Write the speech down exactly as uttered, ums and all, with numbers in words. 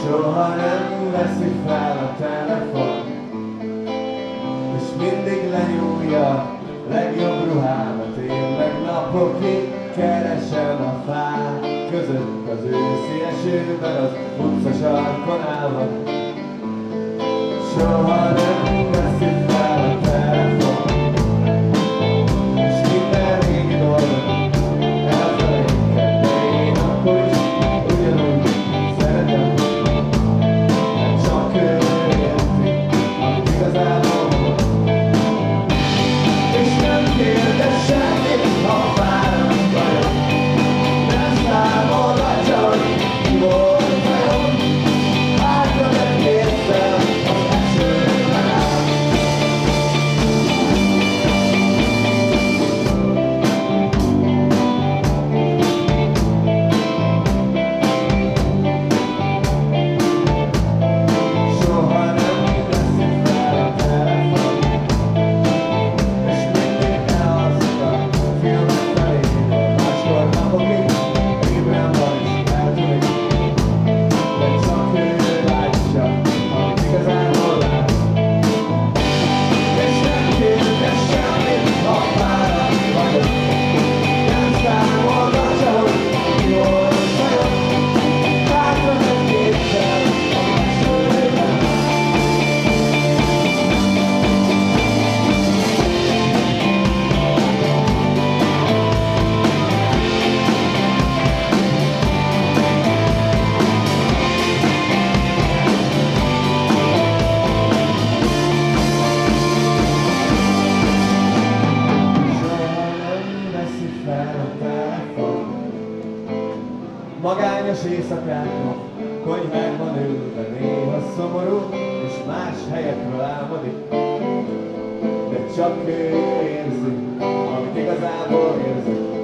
Soha nem veszi fel a telefon, és mindig lenyúlja a legjobb ruhámat. Én meg napokig keresem a fák között, az őszi esőben, az utca sarkon állva. Soha nem veszi fel a telefon, és minden régi dolgot elfelejtett, de én akkor is ugyanúgy szeretem, mert csak ő érti, amit igazából van. És nem kérdez semmit, ha fáradt vagyok, nem számolgatja, hogy ki volt vajon. Hátra megkérdzel, az esőben áll. Soha nem veszi fel a telefon, és mindig elalszik a filmek felé. Máskor napokig ébren van és eltűnik, de csak ő látja, amit igazából lát. És nem kérdez semmit, ha fáradt vagyok, nem számolgatja, hogy ki volt vajon. Hátra megkérdzel, az esőben áll. Soha nem veszi fel a telefon, magányos éjszakákon konyhákban ülve, néha szomorú és más helyekről álmodik, de csak ő érzi, amit igazából érzik.